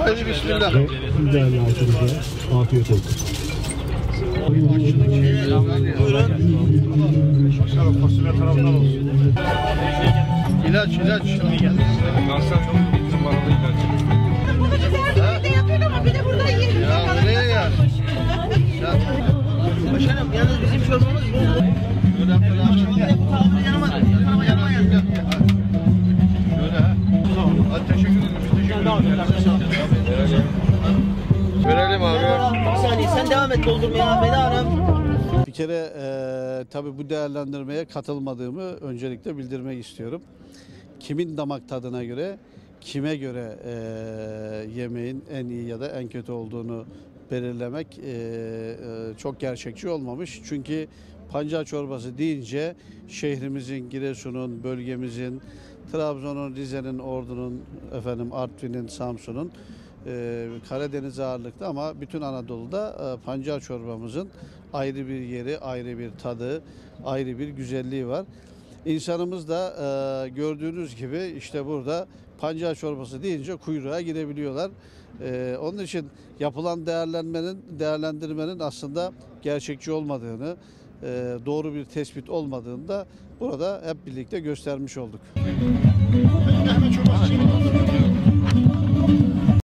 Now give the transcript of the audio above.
Haydi bismillah. Değerli halkımıza afiyet olsun. Buyurun. Başkanım fasulye tarafından olsun. İlaç. Kanser çok numaralı ilaç. Burada yapıyor ama bir de burada yiyelim. Ya nereye yani? Başkanım yalnız bizim çorbamız bu. Şöyle yapalım. Bu tavrı yanıma yanıyor. Şöyle ha. Hadi teşekkür ederim. Verelim abi. Bir saniye sen devam et doldurmaya Feda Hanım. Bir kere tabii bu değerlendirmeye katılmadığımı öncelikle bildirmek istiyorum. Kimin damak tadına göre, kime göre yemeğin en iyi ya da en kötü olduğunu belirlemek çok gerçekçi olmamış. Çünkü pancar çorbası deyince şehrimizin, Giresun'un, bölgemizin, Trabzon'un, Rize'nin, Ordu'nun, Artvin'in, Samsun'un Karadeniz ağırlıklı ama bütün Anadolu'da pancar çorbamızın ayrı bir yeri, ayrı bir tadı, ayrı bir güzelliği var. İnsanımız da gördüğünüz gibi işte burada pancar çorbası deyince kuyruğa girebiliyorlar. Onun için yapılan değerlendirmenin aslında gerçekçi olmadığını, doğru bir tespit olmadığını da burada hep birlikte göstermiş olduk. Hemen çorbası.